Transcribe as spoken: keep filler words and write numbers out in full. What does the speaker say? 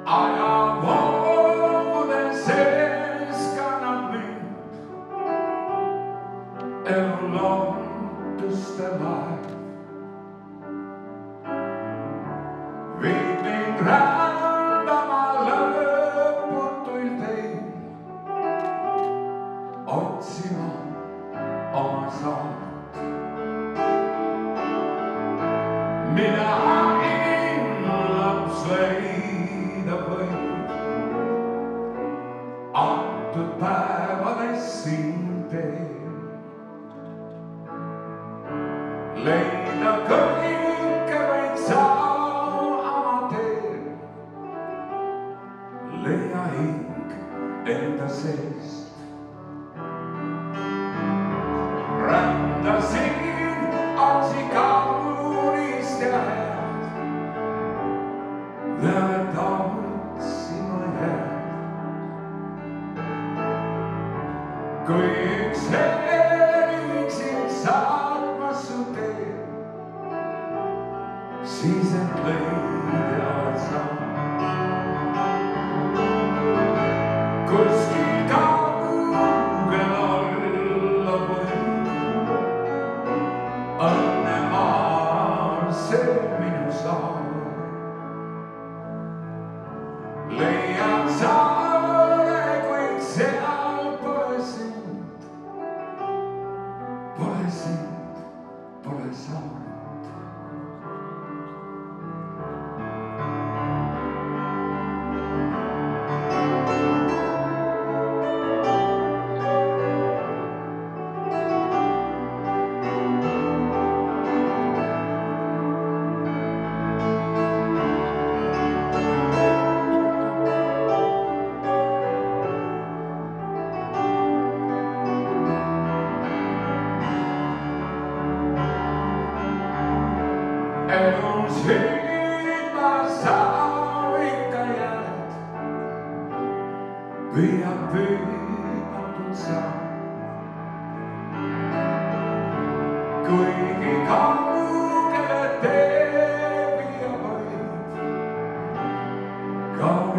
ajavoogude sees kannab mind elu lootuste laev. Viid mind rändama lõputuil teil, otsima oma saart. Mina inimlaps leida võib antud päevades siin teel. Leida kõike võid sa oma teel, leia hing enda seest. Rändasin, otsi kaunist ja head, lähed otsima jääd. Kui üks helik sind saatmas su teel, siis et leida oled sa. Kuskil kaugel olla võib, õnnemaal see minu saar. Leiad saare, kuid seal pole sind, pole sind, pole saart. Elus hüüdma sa ikka jääd, püüab püümatud sa. Kuigi kaugele tee viia võib, kaugele